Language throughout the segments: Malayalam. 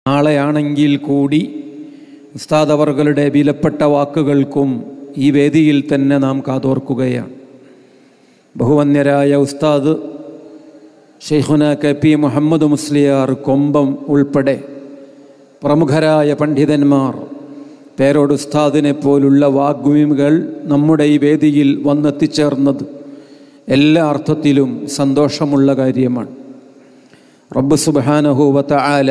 നാളെയാണെങ്കിൽ കൂടി ഉസ്താദ് അവറുകളുടെ വിലപ്പെട്ട വാക്കുകൾക്കും ഈ വേദിയിൽ തന്നെ നാം കാതോർക്കുകയാണ്. ബഹുവന്യരായ ഉസ്താദ് ഷെയ്ഖുന കെ.പി. മുഹമ്മദ് മുസ്ലിയാർ കൊമ്പം ഉൾപ്പെടെ പ്രമുഖരായ പണ്ഡിതന്മാർ പേരോട് ഉസ്താദിനെ പോലുള്ള വാഗ്മികൾ നമ്മുടെ ഈ വേദിയിൽ വന്നെത്തിച്ചേർന്നത് എല്ലാ അർത്ഥത്തിലും സന്തോഷമുള്ള കാര്യമാണ്. റബ്ബ് സുബ്ഹാനഹു വ തആല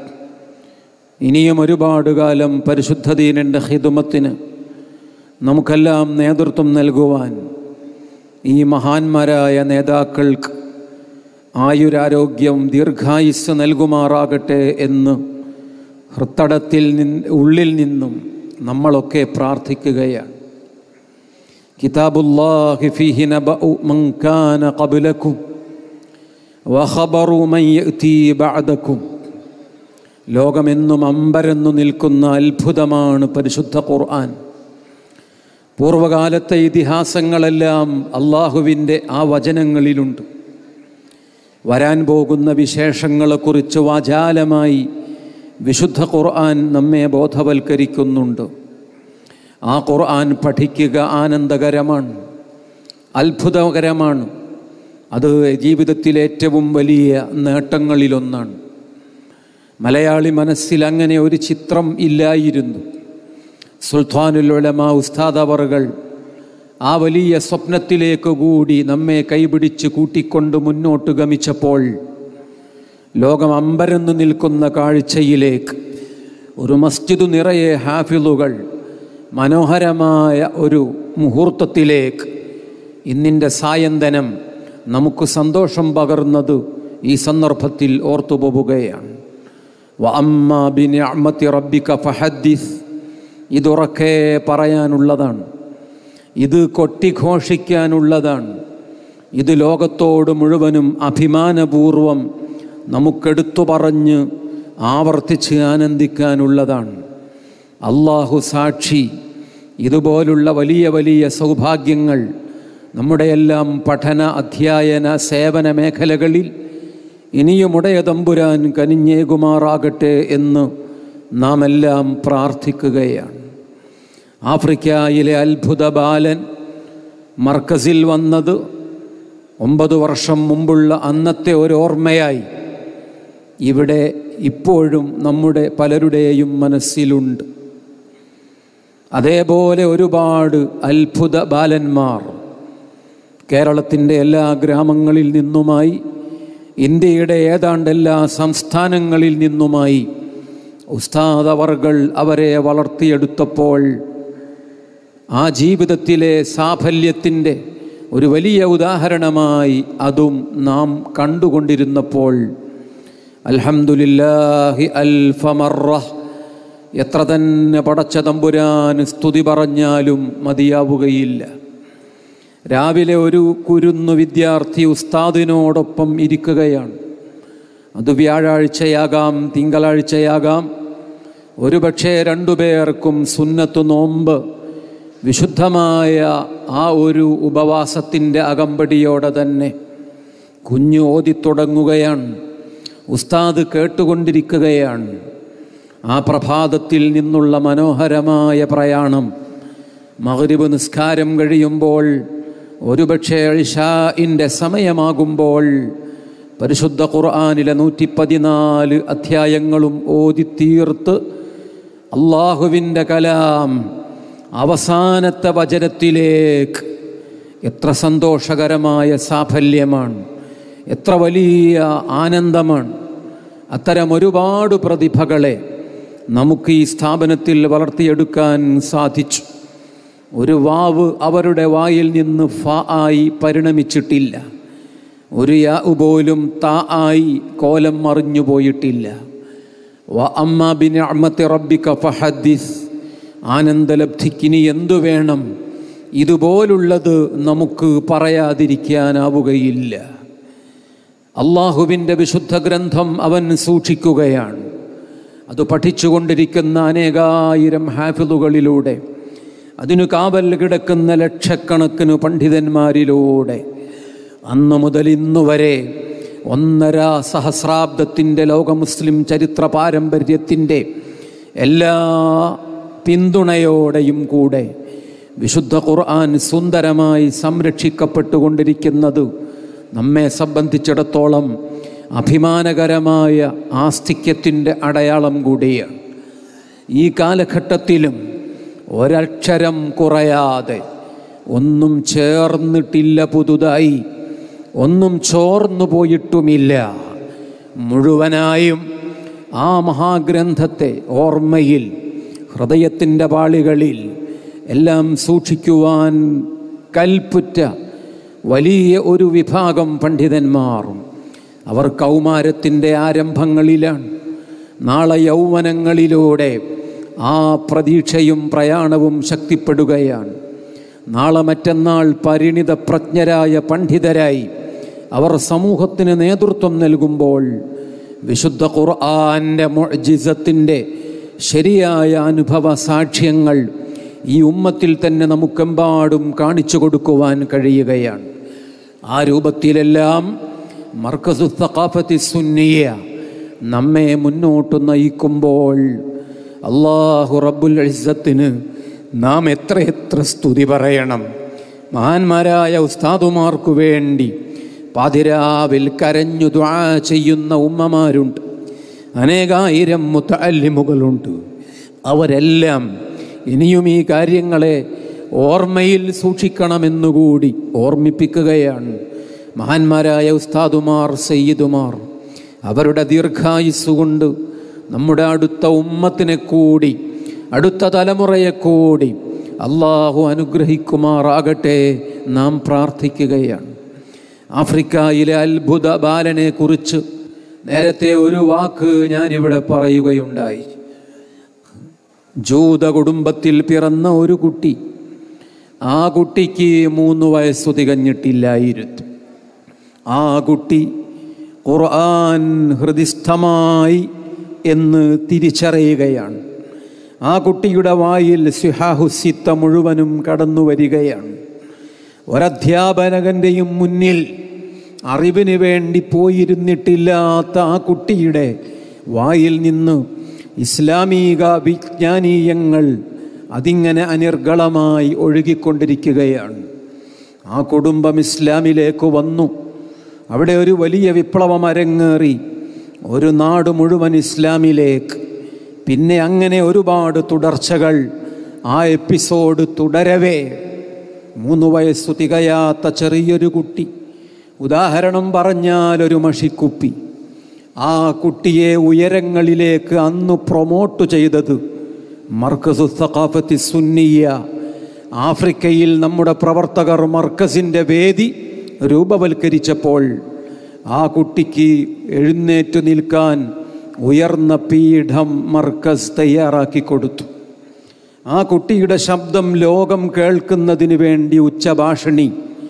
ഇനിയും ഒരുപാട് കാലം പരിശുദ്ധ ദീനിൻ്റെ ഖിദ്മത്തിന് നമുക്കെല്ലാം നേതൃത്വം നൽകുവാൻ ഈ മഹാന്മാരായ നേതാക്കൾക്ക് ആയുരാരോഗ്യം ദീർഘായുസ് നൽകുമാറാകട്ടെ എന്ന് ഹൃത്തടത്തിൽ ഉള്ളിൽ നിന്നും നമ്മളൊക്കെ പ്രാർത്ഥിക്കുകയാണ്. കിതാബുല്ലാഹി ഫീഹി നബഉ മൻ കാന ഖബ്ലകും വഖബറു മൻ യഅതി ബഅദകും. ലോകമെന്നും അമ്പരന്നു നിൽക്കുന്ന അത്ഭുതമാണ് പരിശുദ്ധ ഖുർആൻ. പൂർവകാലത്തെ ഇതിഹാസങ്ങളെല്ലാം അള്ളാഹുവിൻ്റെ ആ വചനങ്ങളിലുണ്ട്. വരാൻ പോകുന്ന വിശേഷങ്ങളെക്കുറിച്ച് വാചാലമായി വിശുദ്ധ ഖുർആൻ നമ്മെ ബോധവൽക്കരിക്കുന്നുണ്ട്. ആ ഖുർആൻ പഠിക്കുക ആനന്ദകരമാണ്, അത്ഭുതകരമാണ്. അത് ജീവിതത്തിലെ ഏറ്റവും വലിയ നേട്ടങ്ങളിലൊന്നാണ്. മലയാളി മനസ്സിൽ അങ്ങനെ ഒരു ചിത്രം ഇല്ലായിരുന്നു. സുൽത്താനുൽ ഉലമാ ഉസ്താദ് അവറുകൾ ആ വലിയ സ്വപ്നത്തിലേക്ക് കൂടി നമ്മെ കൈപിടിച്ച് കൂട്ടിക്കൊണ്ട് മുന്നോട്ട് ഗമിച്ചപ്പോൾ ലോകം അമ്പരന്നു നിൽക്കുന്ന കാഴ്ചയിലേക്ക്, ഒരു മസ്ജിദ് നിറയെ ഹാഫിളുകൾ, മനോഹരമായ ഒരു മുഹൂർത്തത്തിലേക്ക് ഇന്നിൻ്റെ സായന്തനം നമുക്ക് സന്തോഷം പകർന്നത് ഈ സന്ദർഭത്തിൽ ഓർത്തുപോവുകയാണ്. വഅമ്മാ ബിനിഅമതി റബ്ബിക ഫഹദ്ദിസ്. ഇതുറക്കെ പറയാനുള്ളതാണ്, ഇത് കൊട്ടിഘോഷിക്കാനുള്ളതാണ്, ഇത് ലോകത്തോട് മുഴുവനും അഭിമാനപൂർവം നമുക്കെടുത്തു പറഞ്ഞ് ആവർത്തിച്ച് ആനന്ദിക്കാനുള്ളതാണ്. അല്ലാഹു സാക്ഷി, ഇതുപോലുള്ള വലിയ വലിയ സൗഭാഗ്യങ്ങൾ നമ്മുടെയെല്ലാം പഠന അധ്യയന സേവന മേഖലകളിൽ ഇനിയും ഉടയ തമ്പുരാൻ കനിഞ്ഞേകുമാറാകട്ടെ എന്ന് നാം എല്ലാം പ്രാർത്ഥിക്കുകയാണ്. ആഫ്രിക്കയിലെ അത്ഭുത ബാലൻ മർക്കസിൽ വന്നത് 9 വർഷം മുമ്പുള്ള അന്നത്തെ ഒരു ഓർമ്മയായി ഇവിടെ ഇപ്പോഴും നമ്മുടെ പലരുടെയും മനസ്സിലുണ്ട്. അതേപോലെ ഒരുപാട് അത്ഭുത ബാലന്മാർ കേരളത്തിൻ്റെ എല്ലാ ഗ്രാമങ്ങളിൽ നിന്നുമായി, ഇന്ത്യയുടെ ഏതാണ്ട് എല്ലാ സംസ്ഥാനങ്ങളിൽ നിന്നുമായി ഉസ്താദ് അവർകൾ അവരെ വളർത്തിയെടുത്തപ്പോൾ ആ ജീവിതത്തിലെ സാഫല്യത്തിൻ്റെ ഒരു വലിയ ഉദാഹരണമായി അതും നാം കണ്ടുകൊണ്ടിരുന്നപ്പോൾ അൽഹംദുലില്ലാഹി അൽഫ മർറ, എത്ര തന്നെ പടച്ച തമ്പുരാൻ സ്തുതി പറഞ്ഞാലും മതിയാവുകയില്ല. രാവിലെ ഒരു കുരുന്നു വിദ്യാർത്ഥി ഉസ്താദിനോടൊപ്പം ഇരിക്കുകയാണ്. അത് വ്യാഴാഴ്ചയാകാം, തിങ്കളാഴ്ചയാകാം. ഒരുപക്ഷെ 2 പേർക്കും സുന്നത്ത് നോമ്പ് വിശുദ്ധമായ ആ ഒരു ഉപവാസത്തിൻ്റെ അകമ്പടിയോടെ തന്നെ കുഞ്ഞു ഓതിത്തുടങ്ങുകയാണ്. ഉസ്താദ് കേട്ടുകൊണ്ടിരിക്കുകയാണ്. ആ പ്രഭാതത്തിൽ നിന്നുള്ള മനോഹരമായ പ്രയാണം മഗ്രിബ് നിസ്കാരം കഴിയുമ്പോൾ, ഒരുപക്ഷെ ഇശാഇൻ്റെ സമയമാകുമ്പോൾ പരിശുദ്ധ ഖുർആനിലെ 114 അധ്യായങ്ങളും ഓതിത്തീർത്ത് അള്ളാഹുവിൻ്റെ കലാം അവസാനത്തെ വചനത്തിലേക്ക്, എത്ര സന്തോഷകരമായ സാഫല്യമാണ്, എത്ര വലിയ ആനന്ദമാണ്. അത്തരം ഒരുപാട് പ്രതിഭകളെ നമുക്ക് ഈ സ്ഥാപനത്തിൽ വളർത്തിയെടുക്കാൻ സാധിച്ചു. ഒരു വാവ് അവരുടെ വായിൽ നിന്ന് ഫ ആയി പരിണമിച്ചിട്ടില്ല. ഒരു യാ പോലും താ ആയി കോലം മറിഞ്ഞു പോയിട്ടില്ല. വഅമ്മാ ബിനിഅമതി റബ്ബിക ഫഹദ്ദിസ്. ആനന്ദലബ്ധിക്കിനി എന്തു വേണം? ഇതുപോലുള്ളത് നമുക്ക് പറയാതിരിക്കാനാവുകയില്ല. അള്ളാഹുവിൻ്റെ വിശുദ്ധ ഗ്രന്ഥം അവൻ സൂക്ഷിക്കുകയാണ്. അത് പഠിച്ചുകൊണ്ടിരിക്കുന്ന അനേകായിരം ഹാഫിളുകളിലൂടെ, അതിനു കാവൽ കിടക്കുന്ന ലക്ഷക്കണക്കിന് പണ്ഡിതന്മാരിലൂടെ അന്ന് മുതൽ ഇന്നുവരെ 1.5 സഹസ്രാബ്ദത്തിൻ്റെ ലോക മുസ്ലിം ചരിത്ര പാരമ്പര്യത്തിൻ്റെ എല്ലാ പിന്തുണയോടെയും കൂടെ വിശുദ്ധ ഖുർആൻ സുന്ദരമായി സംരക്ഷിക്കപ്പെട്ടുകൊണ്ടിരിക്കുന്നത് നമ്മെ സംബന്ധിച്ചിടത്തോളം അഭിമാനകരമായ ആസ്തിക്യത്തിൻ്റെ അടയാളം കൂടിയാണ്. ഈ കാലഘട്ടത്തിലും ഒരക്ഷരം കുറയാതെ, ഒന്നും ചേർന്നിട്ടില്ല പുതുതായി, ഒന്നും ചോർന്നു പോയിട്ടുമില്ല, മുഴുവനായും ആ മഹാഗ്രന്ഥത്തെ ഓർമ്മയിൽ, ഹൃദയത്തിൻ്റെ പാളികളിൽ എല്ലാം സൂക്ഷിക്കുവാൻ കൽപ്പുറ്റ വലിയ ഒരു വിഭാഗം പണ്ഡിതന്മാരും അവർ കൗമാരത്തിൻ്റെ ആരംഭങ്ങളിലാണ്. നാളെ യൗവനങ്ങളിലൂടെ ആ പ്രതീക്ഷയും പ്രയാണവും ശക്തിപ്പെടുകയാണ്. നാളെ മറ്റന്നാൾ പരിണിത പ്രജ്ഞരായ പണ്ഡിതരായി അവർ സമൂഹത്തിന് നേതൃത്വം നൽകുമ്പോൾ വിശുദ്ധ ഖുർആന്റെ മുഅ്ജിസത്തിൻ്റെ ശരിയായ അനുഭവ സാക്ഷ്യങ്ങൾ ഈ ഉമ്മത്തിൽ തന്നെ നമുക്കെമ്പാടും കാണിച്ചു കൊടുക്കുവാൻ കഴിയുകയാണ്. ആ രൂപത്തിലെല്ലാം മർക്കസു സഖാഫത്തി സുന്നിയ നമ്മെ മുന്നോട്ട് നയിക്കുമ്പോൾ അല്ലാഹു റബ്ബുൽ ഇസ്സത്തിന് നാം എത്രയെത്ര സ്തുതി പറയണം. മഹാന്മാരായ ഉസ്താദുമാർക്കു വേണ്ടി പാതിരാവിൽ കരഞ്ഞു ദുആ ചെയ്യുന്ന ഉമ്മമാരുണ്ട്, അനേകായിരം മുതഅല്ലിമുകളുണ്ട്. അവരെല്ലാം ഇനിയും ഈ കാര്യങ്ങളെ ഓർമ്മയിൽ സൂക്ഷിക്കണമെന്നുകൂടി ഓർമ്മിപ്പിക്കുകയാണ്. മഹാന്മാരായ ഉസ്താദുമാർ, സയ്യിദുമാർ അവരുടെ ദീർഘായുസ്സുകൊണ്ട് നമ്മുടെ അടുത്ത ഉമ്മത്തിനെ കൂടി, അടുത്ത തലമുറയെ കൂടി അല്ലാഹു അനുഗ്രഹിക്കുമാറാകട്ടെ നാം പ്രാർത്ഥിക്കുകയാണ്. ആഫ്രിക്കയിലെ അത്ഭുത ബാലനെ കുറിച്ച് നേരത്തെ ഒരു വാക്ക് ഞാനിവിടെ പറയുകയുണ്ടായി. ജൂത കുടുംബത്തിൽ പിറന്ന ഒരു കുട്ടി, ആ കുട്ടിക്ക് 3 വയസ്സു തികഞ്ഞിട്ടില്ലായിരുന്നു. ആ കുട്ടി ഖുർആൻ ഹൃദിസ്ഥമായി എന്ന് തിരിച്ചറിയുകയാണ്. ആ കുട്ടിയുടെ വായിൽ സിഹാഹുസിത്ത മുഴുവനും കടന്നു വരികയാണ്. ഒരധ്യാപകൻ്റെയും മുന്നിൽ അറിവിന് വേണ്ടി പോയിരുന്നിട്ടില്ലാത്ത ആ കുട്ടിയുടെ വായിൽ നിന്ന് ഇസ്ലാമിക വിജ്ഞാനീയങ്ങൾ അതിങ്ങനെ അനിർഗളമായി ഒഴുകിക്കൊണ്ടിരിക്കുകയാണ്. ആ കുടുംബം ഇസ്ലാമിലേക്ക് വന്നു. അവിടെ ഒരു വലിയ വിപ്ലവം അരങ്ങേറി. ഒരു നാട് മുഴുവൻ ഇസ്ലാമിലേക്ക്. പിന്നെ അങ്ങനെ ഒരുപാട് തുടർച്ചകൾ. ആ എപ്പിസോഡ് തുടരവേ 3 വയസ്സു തികയാത്ത ചെറിയൊരു കുട്ടി, ഉദാഹരണം പറഞ്ഞാൽ ഒരു മഷിക്കുപ്പി, ആ കുട്ടിയെ ഉയരങ്ങളിലേക്ക് അന്ന് പ്രൊമോട്ട് ചെയ്തത് മർക്കസു സഖാഫത്തി സുന്നിയ. ആഫ്രിക്കയിൽ നമ്മുടെ പ്രവർത്തകർ മർക്കസിൻ്റെ വേദി രൂപവൽക്കരിച്ചപ്പോൾ ആ കുട്ടിക്ക് എഴുന്നേറ്റു നിൽക്കാൻ ഉയർന്ന പീഠം മർക്കസ് തയ്യാറാക്കി കൊടുത്തു. ആ കുട്ടിയുടെ ശബ്ദം ലോകം കേൾക്കുന്നതിന് വേണ്ടി ഉച്ചഭാഷണി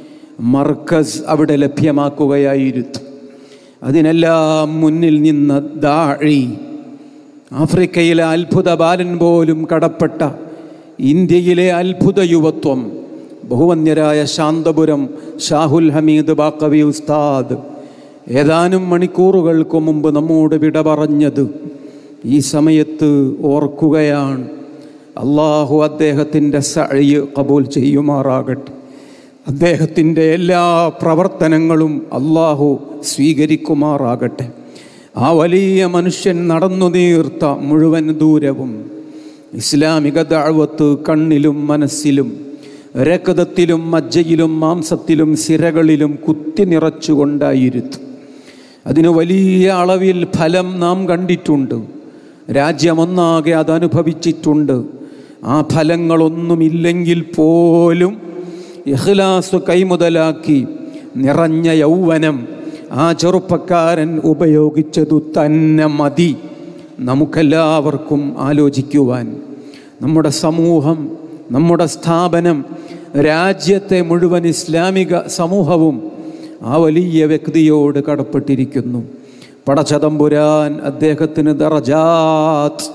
മർക്കസ് അവിടെ ലഭ്യമാക്കുകയായിരുന്നു. അതിനെല്ലാം മുന്നിൽ നിന്ന ദാഇ, ആഫ്രിക്കയിലെ അത്ഭുത ബാലൻ പോലും കടപ്പെട്ട ഇന്ത്യയിലെ അത്ഭുത യുവത്വം, ബഹുവന്യരായ ശാന്തപുരം ഷാഹുൽ ഹമീദ് ബാക്കവി ഉസ്താദ് ഏതാനും മണിക്കൂറുകൾക്ക് മുമ്പ് നമ്മോട് വിട പറഞ്ഞത് ഈ സമയത്ത് ഓർക്കുകയാണ്. അള്ളാഹു അദ്ദേഹത്തിൻ്റെ സഅയ് ഖബൂൽ ചെയ്യുമാറാകട്ടെ. അദ്ദേഹത്തിൻ്റെ എല്ലാ പ്രവർത്തനങ്ങളും അള്ളാഹു സ്വീകരിക്കുമാറാകട്ടെ. ആ വലിയ മനുഷ്യൻ നടന്നു നീർത്ത മുഴുവൻ ദൂരവും ഇസ്ലാമിക ദഅവത്ത് കണ്ണിലും മനസ്സിലും രക്തത്തിലും മജ്ജയിലും മാംസത്തിലും സിരകളിലും കുത്തി നിറച്ചുകൊണ്ടായിരുന്നു. അതിന് വലിയ അളവിൽ ഫലം നാം കണ്ടിട്ടുണ്ട്. രാജ്യമൊന്നാകെ അതനുഭവിച്ചിട്ടുണ്ട്. ആ ഫലങ്ങളൊന്നുമില്ലെങ്കിൽ പോലും ഇഖ്ലാസ് കൈമുതലാക്കി നിറഞ്ഞ യൗവനം ആ ചെറുപ്പക്കാരൻ ഉപയോഗിച്ചതു തന്നെ മതി നമുക്കെല്ലാവർക്കും ആലോചിക്കുവാൻ. നമ്മുടെ സമൂഹം, നമ്മുടെ സ്ഥാപനം, രാജ്യത്തെ മുഴുവൻ ഇസ്ലാമിക സമൂഹവും ആ വലിയ വ്യക്തിയോട് കടപ്പെട്ടിരിക്കുന്നു. പടച്ചതമ്പുരാൻ അദ്ദേഹത്തിന് ദറജാത്ത്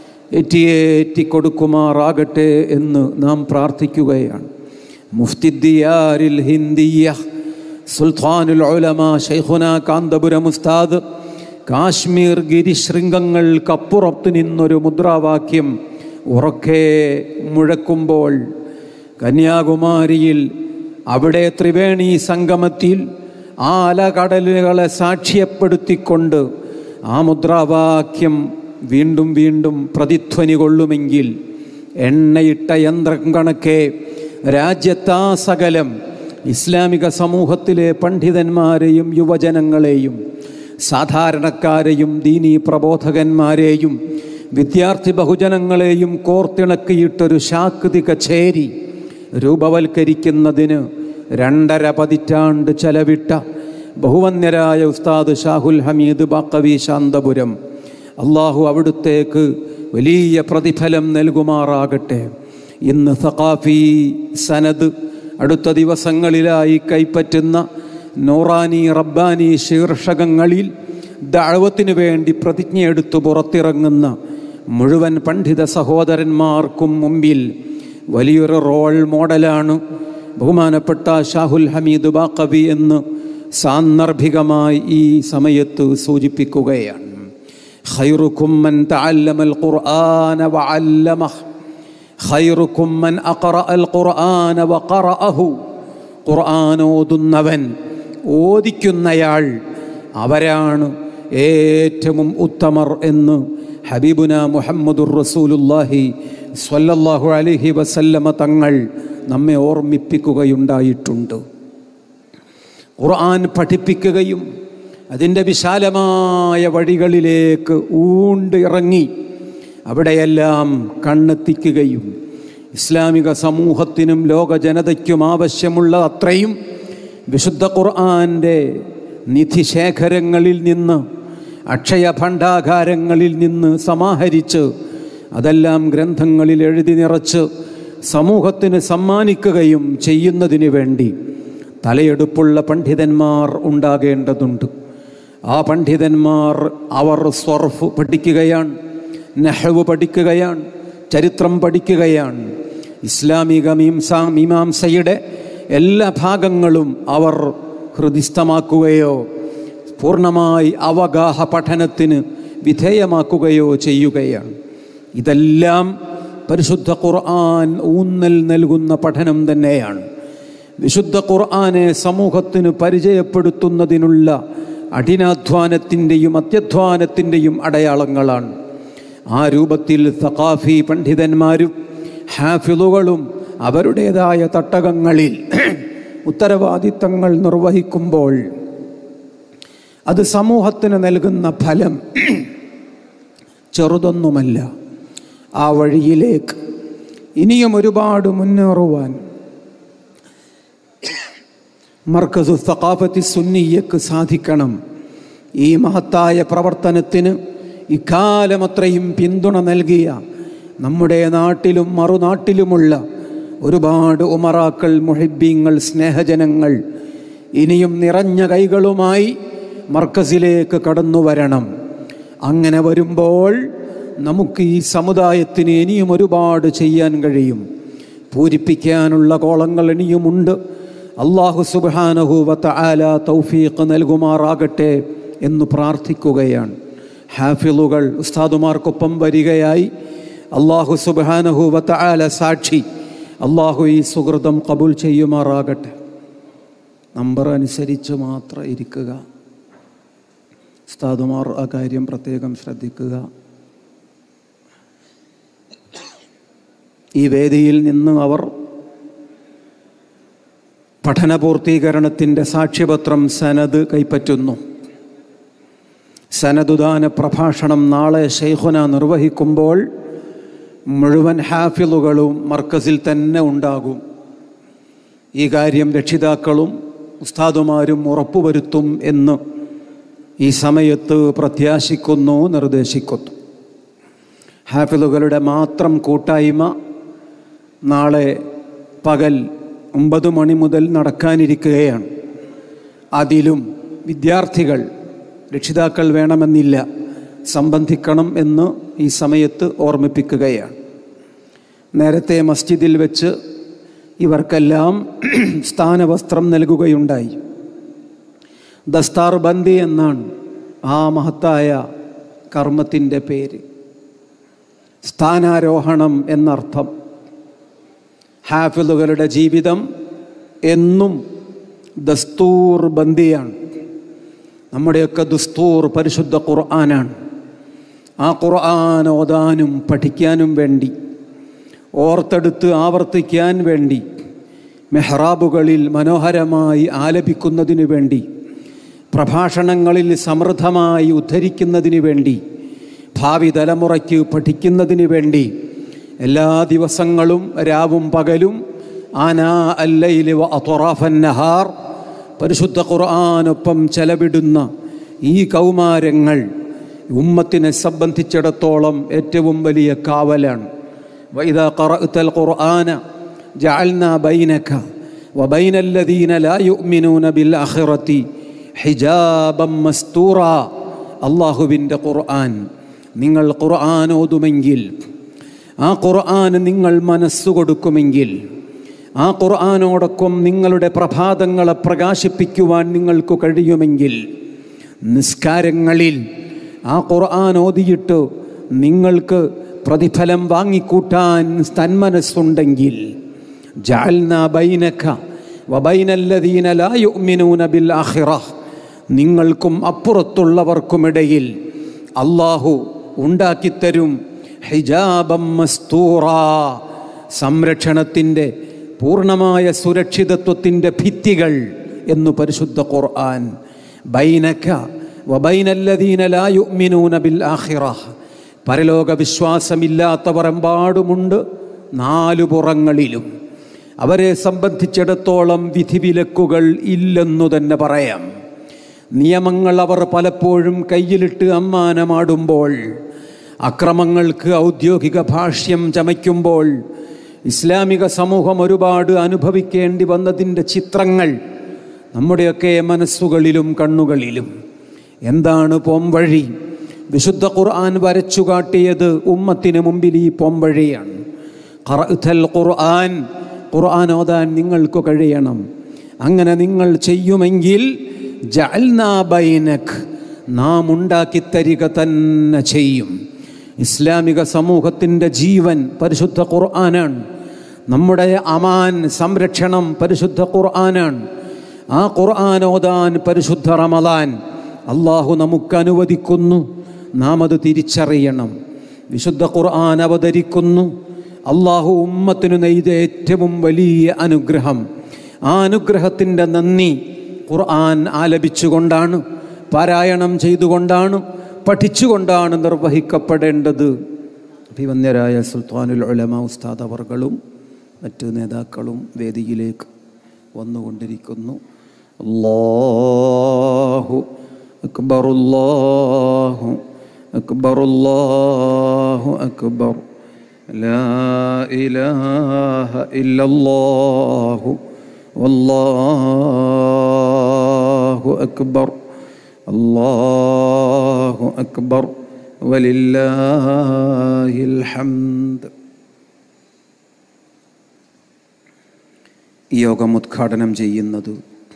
ഏറ്റി കൊടുക്കുമാറാകട്ടെ എന്ന് നാം പ്രാർത്ഥിക്കുകയാണ്. മുഫ്തി ദിയാരിൽ ഹിന്ദിയ സുൽത്താനുൽ ഉലമ ശൈഖുന കാന്തപുരം ഉസ്താദ് കാശ്മീർ ഗിരിശൃംഗങ്ങൾക്കപ്പുറത്ത് നിന്നൊരു മുദ്രാവാക്യം ഉറക്കെ മുഴക്കുമ്പോൾ കന്യാകുമാരിയിൽ അവിടെ ത്രിവേണി സംഗമത്തിൽ ആ അലകടലുകളെ സാക്ഷ്യപ്പെടുത്തിക്കൊണ്ട് ആ മുദ്രാവാക്യം വീണ്ടും വീണ്ടും പ്രതിധ്വനി കൊള്ളുമെങ്കിൽ എണ്ണയിട്ട യന്ത്രം കണക്കെ രാജ്യത്താസകലം ഇസ്ലാമിക സമൂഹത്തിലെ പണ്ഡിതന്മാരെയും യുവജനങ്ങളെയും സാധാരണക്കാരെയും ദീനീ പ്രബോധകന്മാരെയും വിദ്യാർത്ഥി ബഹുജനങ്ങളെയും കോർത്തിണക്കിയിട്ടൊരു ശാക്തിക ചേരി രൂപവൽക്കരിക്കുന്നതിന് 2.5 പതിറ്റാണ്ട് ചെലവിട്ട ബഹുവന്യരായ ഉസ്താദ് ഷാഹുൽ ഹമീദ് ബാക്കവി ശാന്തപുരം, അള്ളാഹു അവിടുത്തേക്ക് വലിയ പ്രതിഫലം നൽകുമാറാകട്ടെ. ഇന്ന് സഖാഫി സനദ് അടുത്ത ദിവസങ്ങളിലായി കൈപ്പറ്റുന്ന നൂറാനി റബ്ബാനി ശീർഷകങ്ങളിൽ ദഅവത്തിന് വേണ്ടി പ്രതിജ്ഞയെടുത്തു പുറത്തിറങ്ങുന്ന മുഴുവൻ പണ്ഡിത സഹോദരന്മാർക്കും മുമ്പിൽ വലിയൊരു റോൾ മോഡലാണ് ബഹുമാനപ്പെട്ട ഷാഹുൽ ഹമീദ് ബാക്കവി എന്ന് സാന്ദർഭികമായി ഈ സമയത്ത് സൂചിപ്പിക്കുകയാണ്. ഖൈറുക്കും മൻ തഅല്ലമൽ ഖുർആന വഅല്ലമഹ്, ഖൈറുക്കും മൻ അഖറഅൽ ഖുർആന വഖറഅഹു. ഖുർആൻ ഓതുന്നവൻ, ഓദിക്കുന്നയാൾ, അവരാണ് ഏറ്റവും ഉത്തമർ എന്ന് ഹബീബുന മുഹമ്മദുർ റസൂലുള്ളാഹി സ്വല്ലല്ലാഹു അലൈഹി വസല്ലമ തങ്ങൾ നമ്മെ ഓർമ്മിപ്പിക്കുകയുണ്ടായിട്ടുണ്ട്. ഖുർആൻ പഠിപ്പിക്കുകയും അതിൻ്റെ വിശാലമായ വഴികളിലേക്ക് ഇറങ്ങി അവിടെയെല്ലാം കണ്ണെത്തിക്കുകയും ഇസ്ലാമിക സമൂഹത്തിനും ലോക ജനതയ്ക്കും ആവശ്യമുള്ള അത്രയും വിശുദ്ധ ഖുർആൻ്റെ നിധിശേഖരങ്ങളിൽ നിന്ന്, അക്ഷയ ഭണ്ഡാകാരങ്ങളിൽ നിന്ന് സമാഹരിച്ച് അതെല്ലാം ഗ്രന്ഥങ്ങളിൽ എഴുതി നിറച്ച് സമൂഹത്തിന് സമ്മാനിക്കുകയും ചെയ്യുന്നതിന് വേണ്ടി തലയെടുപ്പുള്ള പണ്ഡിതന്മാർ ഉണ്ടാകേണ്ടതുണ്ട്. ആ പണ്ഡിതന്മാർ അവർ സർഫ് പഠിക്കുകയാണ്, നഹ്വ് പഠിക്കുകയാണ്, ചരിത്രം പഠിക്കുകയാണ്. ഇസ്ലാമിക മീമാംസയുടെ എല്ലാ ഭാഗങ്ങളും അവർ ഹൃദിസ്ഥമാക്കുകയോ പൂർണ്ണമായി അവഗാഹ പഠനത്തിന് വിധേയമാക്കുകയോ ചെയ്യുകയാണ്. ഇതെല്ലാം പരിശുദ്ധ ഖുർആൻ ഊന്നൽ നൽകുന്ന പഠനം തന്നെയാണ്. വിശുദ്ധ ഖുർആനെ സമൂഹത്തിന് പരിചയപ്പെടുത്തുന്നതിനുള്ള അഠിനാധ്വാനത്തിൻ്റെയും അത്യധ്വാനത്തിൻ്റെയും അടയാളങ്ങളാണ്. ആ രൂപത്തിൽ സഖാഫി പണ്ഡിതന്മാരും ഹാഫിളുകളും അവരുടേതായ തട്ടകങ്ങളിൽ ഉത്തരവാദിത്തങ്ങൾ നിർവഹിക്കുമ്പോൾ അത് സമൂഹത്തിന് നൽകുന്ന ഫലം ചെറുതൊന്നുമല്ല. ആ വഴിയിലേക്ക് ഇനിയും ഒരുപാട് മുന്നേറുവാൻ മർക്കസു സഖാഫത്തി സുന്നിയ്യക്ക് സാധിക്കണം. ഈ മഹത്തായ പ്രവർത്തനത്തിന് ഇക്കാലമത്രയും പിന്തുണ നൽകിയ നമ്മുടെ നാട്ടിലും മറുനാട്ടിലുമുള്ള ഒരുപാട് ഉമറാക്കൾ, മുഹിബ്ബീങ്ങൾ, സ്നേഹജനങ്ങൾ ഇനിയും നിറഞ്ഞ കൈകളുമായി മർക്കസിലേക്ക് കടന്നു വരണം. അങ്ങനെ വരുമ്പോൾ നമുക്ക് ഈ സമുദായത്തിന് ഇനിയും ഒരുപാട് ചെയ്യാൻ കഴിയും. പൂരിപ്പിക്കാനുള്ള കോളങ്ങൾ ഇനിയുമുണ്ട്. അല്ലാഹു സുബ്ഹാനഹു വ തആല തൗഫീഖ് നൽകുമാറാകട്ടെ എന്ന് പ്രാർത്ഥിക്കുകയാണ്. ഹാഫിളുകൾ ഉസ്താദുമാർക്കൊപ്പം വരികയായി. അല്ലാഹു സുബ്ഹാനഹു വ തആല സാക്ഷി, അല്ലാഹു ഈ സുഹൃതം കബൂൽ ചെയ്യുമാറാകട്ടെ. നമ്പർ അനുസരിച്ച് മാത്രം ഇരിക്കുക. ഉസ്താദുമാർ ആ കാര്യം പ്രത്യേകം ശ്രദ്ധിക്കുക. ഈ വേദിയിൽ നിന്ന് അവർ പഠന പൂർത്തീകരണത്തിൻ്റെ സാക്ഷ്യപത്രം സനദ് കൈപ്പറ്റുന്നു. സനദുദാന പ്രഭാഷണം നാളെ ശൈഖുന നിർവഹിക്കുമ്പോൾ മുഴുവൻ ഹാഫിളുകളും മർക്കസിൽ തന്നെ ഉണ്ടാകും. ഈ കാര്യം രക്ഷിതാക്കളും ഉസ്താദുമാരും ഉറപ്പുവരുത്തും എന്ന് ഈ സമയത്ത് പ്രത്യാശിക്കുന്നു, നിർദ്ദേശിക്കുന്നു. ഹാഫിളുകളുടെ മാത്രം കൂട്ടായ്മ നാളെ പകൽ 9 മണി മുതൽ നടക്കാനിരിക്കുകയാണ്. അതിലും വിദ്യാർത്ഥികൾ, രക്ഷിതാക്കൾ വേണമെന്നില്ല, സംബന്ധിക്കണം എന്ന് ഈ സമയത്ത് ഓർമ്മിപ്പിക്കുകയാണ്. നേരത്തെ മസ്ജിദിൽ വെച്ച് ഇവർക്കെല്ലാം സ്ഥാനവസ്ത്രം നൽകുകയുണ്ടായി. ദസ്താർ ബന്ദി എന്നാണ് ആ മഹത്തായ കർമ്മത്തിൻ്റെ പേര്. സ്ഥാനാരോഹണം എന്നർത്ഥം. ഹാഫിളുകളുടെ ജീവിതം എന്നും ദസ്തൂർ ബന്ദിയാണ്. നമ്മുടെയൊക്കെ ദസ്തൂർ പരിശുദ്ധ ഖുർആനാണ്. ആ ഖുർആൻ ഓതാനും പഠിക്കാനും വേണ്ടി, ഓർത്തെടുത്ത് ആവർത്തിക്കാൻ വേണ്ടി, മെഹ്റാബുകളിൽ മനോഹരമായി ആലപിക്കുന്നതിനു വേണ്ടി, പ്രഭാഷണങ്ങളിൽ സമൃദ്ധമായി ഉദ്ധരിക്കുന്നതിന് വേണ്ടി, ഭാവി തലമുറയ്ക്ക് പഠിക്കുന്നതിന് വേണ്ടി എല്ലാ ദിവസങ്ങളും രാവും പകലും ആനാ അല്ലൈലി വ അത്റാഫൻ നഹാർ പരിശുദ്ധ ഖുർആനൊപ്പം ചെലവിടുന്ന ഈ കൗമാരങ്ങൾ ഉമ്മത്തിനെ സംബന്ധിച്ചിടത്തോളം ഏറ്റവും വലിയ കാവലാണ്. വഇദാ ഖറഅതൽ ഖുർആന ജഅൽനാ ബൈനക വബൈനല്ലദീന ലാ യുഅ്മിനൂന ബിൽ ആഖിറതി ഹിജാബം മസ്തൂറാ. അല്ലാഹുവിൻ്റെ ഖുർആൻ നിങ്ങൾ ഖുർആൻ ഓതുമെങ്കിൽ, ആ ഖുർആൻ നിങ്ങൾ മനസ്സു കൊടുക്കുമെങ്കിൽ, ആ ഖുർആനോടൊപ്പം നിങ്ങളുടെ പ്രഭാതങ്ങളെ പ്രകാശിപ്പിക്കുവാൻ നിങ്ങൾക്ക് കഴിയുമെങ്കിൽ, നിസ്കാരങ്ങളിൽ ആ ഖുർആൻ ഓതിയിട്ട് നിങ്ങൾക്ക് പ്രതിഫലം വാങ്ങിക്കൂട്ടാൻ തന്മനസ്സുണ്ടെങ്കിൽ, ജഅൽനാ ബൈനക വബൈനല്ലദീന ലാ യുഅ്മിനൂന ബിൽ ആഖിറഹ്, നിങ്ങൾക്കും അപ്പുറത്തുള്ളവർക്കുമിടയിൽ അല്ലാഹു ഉണ്ടാക്കിത്തരും ഹിജാബം മസ്തൂറാ, സംരക്ഷണത്തിൻ്റെ പൂർണ്ണമായ സുരക്ഷിതത്വത്തിൻ്റെ ഭിത്തികൾ എന്ന് പരിശുദ്ധ ഖുർആൻ. ബൈനക വബൈനല്ലദീന ലാ യുഅ്മിനൂന ബിൽ ആഖിറഹ്, പരലോക വിശ്വാസമില്ലാത്തവർ എമ്പാടുമുണ്ട്, നാലു പുറങ്ങളിലും. അവരെ സംബന്ധിച്ചിടത്തോളം വിധിവിലക്കുകൾ ഇല്ലെന്നു തന്നെ പറയാം. നിയമങ്ങൾ അവർ പലപ്പോഴും കയ്യിലിട്ട് അമ്മാനമാടുമ്പോൾ, അക്രമങ്ങൾക്ക് ഔദ്യോഗിക ഭാഷ്യം ചമയ്ക്കുമ്പോൾ, ഇസ്ലാമിക സമൂഹം ഒരുപാട് അനുഭവിക്കേണ്ടി വന്നതിൻ്റെ ചിത്രങ്ങൾ നമ്മുടെയൊക്കെ മനസ്സുകളിലും കണ്ണുകളിലും. എന്താണ് പോംവഴി? വിശുദ്ധ ഖുർആൻ വരച്ചു കാട്ടിയത് ഉമ്മത്തിന് മുമ്പിൽ ഈ പോംവഴിയാണ്. ഖറഅതൽ ഖുർആൻ, ഖുർആൻ ഓതാൻ നിങ്ങൾക്ക് കഴിയണം. അങ്ങനെ നിങ്ങൾ ചെയ്യുമെങ്കിൽ ജഅൽനാ ബൈനക്, നാം ഉണ്ടാക്കിത്തരിക തന്നെ ചെയ്യും. ഇസ്ലാമിക സമൂഹത്തിൻ്റെ ജീവൻ പരിശുദ്ധ ഖുർആനാണ്. നമ്മുടെ അമാൻ, സംരക്ഷണം പരിശുദ്ധ ഖുർആനാണ്. ആ ഖുർആൻ ഓതാൻ പരിശുദ്ധ റമദാൻ അള്ളാഹു നമുക്ക് അനുവദിക്കുന്നു. നാം അത് തിരിച്ചറിയണം. വിശുദ്ധ ഖുർആൻ അവതരിക്കുന്നു. അള്ളാഹു ഉമ്മത്തിനു നെയ്ത ഏറ്റവും വലിയ അനുഗ്രഹം. ആ അനുഗ്രഹത്തിൻ്റെ നന്ദി ഖുർആൻ ആലപിച്ചുകൊണ്ടാണ്, പാരായണം ചെയ്തുകൊണ്ടാണ്, പഠിച്ചുകൊണ്ടാണ് നിർവഹിക്കപ്പെടേണ്ടത്. അഭിവന്യരായ സുൽത്താനുൽ ഉലമ ഉസ്താദ് അവർകളും മറ്റ് നേതാക്കളും വേദിയിലേക്ക് വന്നുകൊണ്ടിരിക്കുന്നു. അല്ലാഹു അക്ബർ, അല്ലാഹു അക്ബർ, അല്ലാഹു അക്ബർ, ലാ ഇലാഹ ഇല്ലല്ലാഹു വല്ലാഹു അക്ബർ, അല്ലാഹു അക്ബർ വലില്ലാഹിൽ ഹംദ്. ഈ യോഗം ഉദ്ഘാടനം ചെയ്യുന്നത്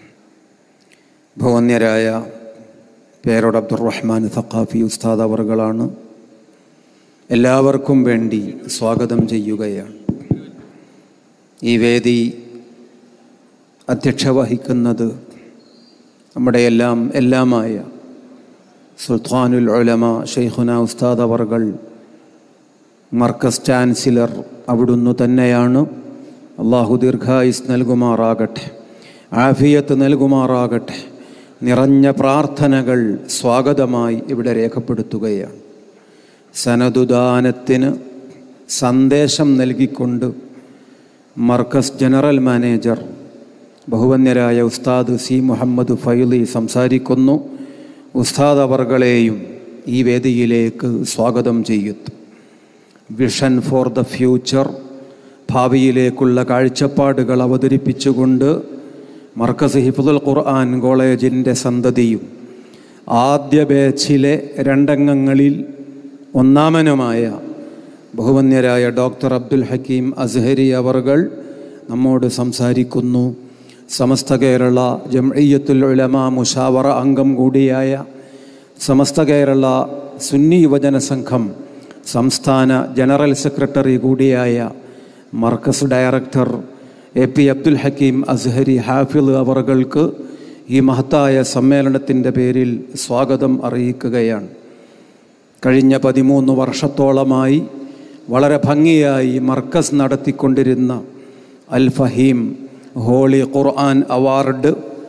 ഭവന്യരായ പേരോട് അബ്ദുറഹ്മാൻ സഖാഫി ഉസ്താദ് അവർകളാണ്. എല്ലാവർക്കും വേണ്ടി സ്വാഗതം ചെയ്യുകയാണ്. ഈ വേദി അധ്യക്ഷ വഹിക്കുന്നത് നമ്മുടെ എല്ലാമായ സുൽത്താനുൽ ഉലമ ശൈഖുന ഉസ്താദ് അവർകൾ, മർക്കസ് ചാൻസലർ അവിടുന്ന് തന്നെയാണ്. അള്ളാഹു ദീർഘായുസ് നൽകുമാറാകട്ടെ, ആഫിയത്ത് നൽകുമാറാകട്ടെ. നിറഞ്ഞ പ്രാർത്ഥനകൾ സ്വാഗതമായി ഇവിടെ രേഖപ്പെടുത്തുകയാണ്. സനദുദാനത്തിന് സന്ദേശം നൽകിക്കൊണ്ട് മർക്കസ് ജനറൽ മാനേജർ ബഹുവന്യരായ ഉസ്താദ് സി മുഹമ്മദ് ഫൈലി സംസാരിക്കുന്നു. ഉസ്താദ് അവർകളെയും ഈ വേദിയിലേക്ക് സ്വാഗതം ചെയ്യുന്നു. വിഷൻ ഫോർ ദ ഫ്യൂച്ചർ, ഭാവിയിലേക്കുള്ള കാഴ്ചപ്പാടുകൾ അവതരിപ്പിച്ചുകൊണ്ട് മർക്കസ് ഹിഫ്ളുൽ ഖുർആൻ കോളേജിൻ്റെ സന്തതിയും ആദ്യ ബാച്ചിലെ രണ്ടംഗങ്ങളിൽ ഒന്നാമനുമായ ബഹുവന്യരായ ഡോക്ടർ അബ്ദുൽ ഹക്കീം അസ്ഹരി അവർകൾ നമ്മോട് സംസാരിക്കുന്നു. സമസ്ത കേരള ജംഇയ്യത്തുൽ ഉലമാ മുശാവറ അംഗം കൂടിയായ സമസ്ത കേരള സുന്നി യുവജന സംഘം സംസ്ഥാന ജനറൽ സെക്രട്ടറി കൂടിയായ മർക്കസ് ഡയറക്ടർ എ.പി. അബ്ദുൽ ഹക്കീം അസ്ഹരി ഹാഫിള് അവറുകൾക്ക് ഈ മഹത്തായ സമ്മേളനത്തിൻ്റെ പേരിൽ സ്വാഗതം അറിയിക്കുകയാണ്. കഴിഞ്ഞ 13 വർഷത്തോളമായി വളരെ ഭംഗിയായി മർക്കസ് നടത്തിക്കൊണ്ടിരുന്ന Al Faheem holy Quran award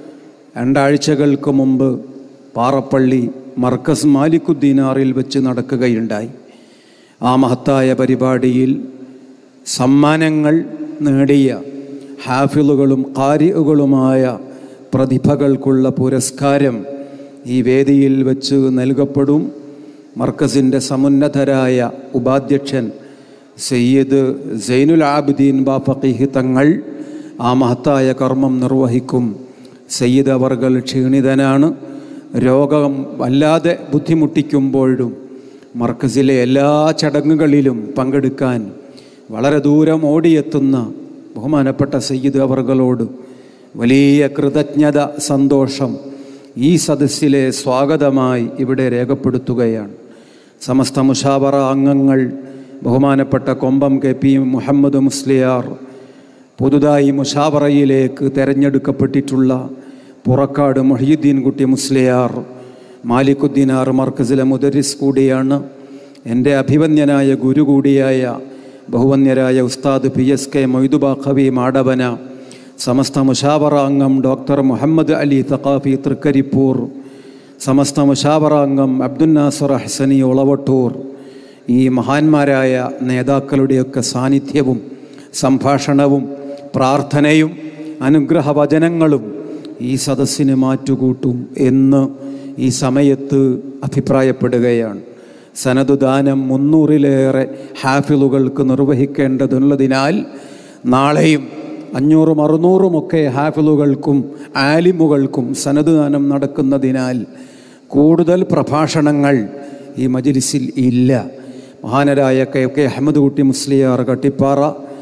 2 ആഴ്ചകൾക്ക് മുമ്പ് പാറപ്പള്ളി മർക്കസ് മാലിക്കുദ്ദീനാറിൽ വെച്ച് നടക്കുകയുണ്ടായി. ആ മഹത്തായ പരിപാടിയിൽ സമ്മാനങ്ങൾ നേടിയ ഹാഫിളുകളും ഖാരിഉകളുമായ പ്രതിഭകൾക്കുള്ള പുരസ്കാരം ഈ വേദിയിൽ വെച്ച് നൽകപ്പെടും. മർക്കസിൻ്റെ സമുന്നതരായ ഉപാധ്യക്ഷൻ സയ്യിദ് സൈനുൽ ആബിദീൻ ബാഫഖീഹ് തങ്ങൾ ആ മഹത്തായ കർമ്മം നിർവഹിക്കും. സയ്യിദ് അവർകൾ ക്ഷീണിതനാണ്. രോഗം വല്ലാതെ ബുദ്ധിമുട്ടിക്കുമ്പോഴും മർക്കസിലെ എല്ലാ ചടങ്ങുകളിലും പങ്കെടുക്കാൻ വളരെ ദൂരം ഓടിയെത്തുന്ന ബഹുമാനപ്പെട്ട സയ്യിദ് അവർകളോട് വലിയ കൃതജ്ഞത, സന്തോഷം ഈ സദസ്സിലെ സ്വാഗതമായി ഇവിടെ രേഖപ്പെടുത്തുകയാണ്. സമസ്ത മുശാവറ അംഗങ്ങൾ ബഹുമാനപ്പെട്ട കൊമ്പം കെ.പി. മുഹമ്മദ് മുസ്ലിയാർ, പുതുതായി മുശാവറയിലേക്ക് തിരഞ്ഞെടുക്കപ്പെട്ടിട്ടുള്ള പുറക്കാട് മുഹ്യിദ്ദീൻ കുട്ടി മുസ്ലിയാർ, മാലിക്കുദ്ദീനാർ മർക്കസിലെ മുദരിസ് കൂടിയാണ്. എൻ്റെ അഭിവന്യനായ ഗുരു കൂടിയായ ബഹുവന്യരായ ഉസ്താദ് PSK മൊയ്തുബാഖവി മാടവന, സമസ്ത മുശാവറ അംഗം ഡോക്ടർ മുഹമ്മദ് അലി തഖാഫി തൃക്കരിപ്പൂർ, സമസ്ത മുശാവറ അംഗം അബ്ദുൽ നാസർ ഹസനി ഒളവട്ടൂർ, ഈ മഹാന്മാരായ നേതാക്കളുടെയൊക്കെ സാന്നിധ്യവും സംഭാഷണവും പ്രാർത്ഥനയും അനുഗ്രഹവചനങ്ങളും ഈ സദസ്സിന് മാറ്റുകൂട്ടും എന്ന് ഈ സമയത്ത് അഭിപ്രായപ്പെടുകയാണ്. സനദുദാനം 300-ലേറെ ഹാഫിളുകൾക്ക് നിർവഹിക്കേണ്ടതുള്ളതിനാൽ നാളെയും 500-ഉം 600-ഉമൊക്കെ ഹാഫിളുകൾക്കും ആലിമുകൾക്കും സനദുദാനം നടക്കുന്നതിനാൽ കൂടുതൽ പ്രഭാഷണങ്ങൾ ഈ മജ്ലിസിൽ ഇല്ല. മഹാനരായ കെ അഹമ്മദ് കുട്ടി മുസ്ലിയാർ കട്ടിപ്പാറ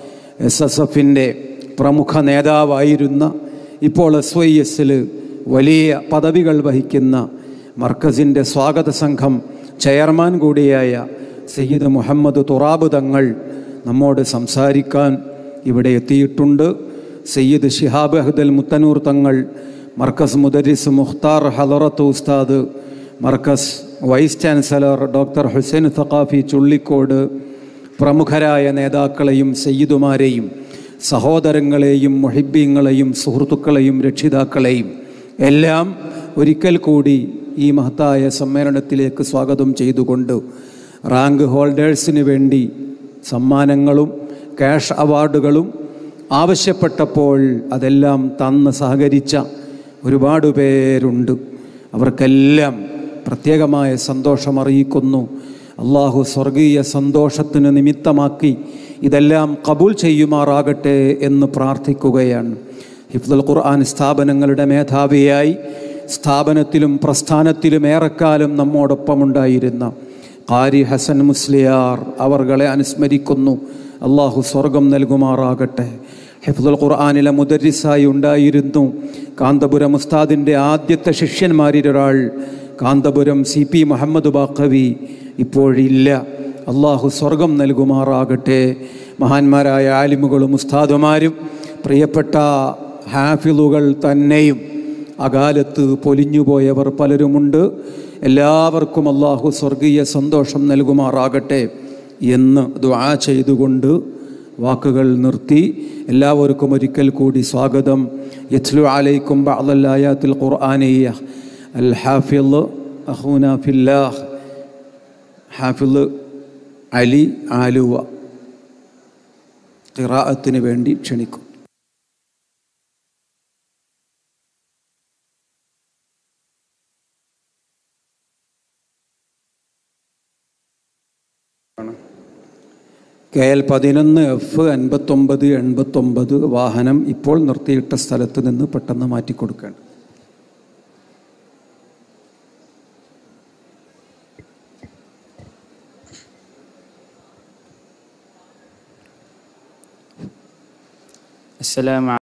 SSFൻ്റെ പ്രമുഖ നേതാവായിരുന്ന, ഇപ്പോൾ SYS വലിയ പദവികൾ വഹിക്കുന്ന മർക്കസിൻ്റെ സ്വാഗത സംഘം ചെയർമാൻ കൂടിയായ സയ്യിദ് മുഹമ്മദ് തുറാബ് തങ്ങൾ നമ്മോട് സംസാരിക്കാൻ ഇവിടെ എത്തിയിട്ടുണ്ട്. സയ്യിദ് ശിഹാബ് അഹ്ദൽ മുത്തനൂർ തങ്ങൾ, മർക്കസ് മുദരിസ് മുഖ്താർ ഹലറത്ത് ഉസ്താദ്, Markaz vice chancellor doctor Hussain Thakafi Chullikode, പ്രമുഖരായ നേതാക്കളെയും സയ്യിദുമാരെയും സഹോദരങ്ങളെയും മുഹിബ്ബീങ്ങളെയും സുഹൃത്തുക്കളെയും രക്ഷിതാക്കളെയും എല്ലാം ഒരിക്കൽ കൂടി ഈ മഹത്തായ സമ്മേളനത്തിലേക്ക് സ്വാഗതം ചെയ്തുകൊണ്ട് റാങ്ക് ഹോൾഡേഴ്സിന് വേണ്ടി സമ്മാനങ്ങളും ക്യാഷ് അവാർഡുകളും ആവശ്യപ്പെട്ടപ്പോൾ അതെല്ലാം തന്ന് സഹകരിച്ച ഒരുപാട് പേരുണ്ട്. അവർക്കെല്ലാം പ്രത്യേകമായ സന്തോഷം അറിയിക്കുന്നു. അള്ളാഹു സ്വർഗീയ സന്തോഷത്തിന് നിമിത്തമാക്കി ഇതെല്ലാം കബൂൽ ചെയ്യുമാറാകട്ടെ എന്ന് പ്രാർത്ഥിക്കുകയാണ്. ഹിഫ്ദുൽ ഖുർആൻ സ്ഥാപനങ്ങളുടെ മേധാവിയായി സ്ഥാപനത്തിലും പ്രസ്ഥാനത്തിലും ഏറെക്കാലം നമ്മോടൊപ്പമുണ്ടായിരുന്ന ഖാരി ഹസൻ മുസ്ലിയാർ അവർകളെ അനുസ്മരിക്കുന്നു. അള്ളാഹു സ്വർഗം നൽകുമാറാകട്ടെ. ഹിഫ്ദുൽ ഖുർആനിലെ മുദരിസായി ഉണ്ടായിരുന്നു. കാന്തപുരം ഉസ്താദിൻ്റെ ആദ്യത്തെ ശിഷ്യന്മാരിലൊരാൾ കാന്തപുരം CP മുഹമ്മദ് ബാഖവി ഇപ്പോഴില്ല. അള്ളാഹു സ്വർഗം നൽകുമാറാകട്ടെ. മഹാന്മാരായ ആലിമുകളും ഉസ്താദുമാരും പ്രിയപ്പെട്ട ഹാഫിളുകൾ തന്നെയും അകാലത്ത് പൊലിഞ്ഞുപോയവർ പലരുമുണ്ട്. എല്ലാവർക്കും അള്ളാഹു സ്വർഗീയ സന്തോഷം നൽകുമാറാകട്ടെ എന്ന് ദുആ ചെയ്തുകൊണ്ട് വാക്കുകൾ നിർത്തി. എല്ലാവർക്കും ഒരിക്കൽ കൂടി സ്വാഗതം. യത്ലു അലൈക്കും ബഅദൽ ആയാത്തിൽ ഖുർആനിയ്യ അൽ ഹാഫിള് അഖൂന ഫില്ലാഹ് ഹാഫിള് അലി ആലുവ ഖിറാഅത്തിന് വേണ്ടി ക്ഷണിക്കും. KL 11 F 5989 വാഹനം ഇപ്പോൾ നിർത്തിയിട്ട സ്ഥലത്ത് നിന്ന് പെട്ടെന്ന് മാറ്റിക്കൊടുക്കണം. السلام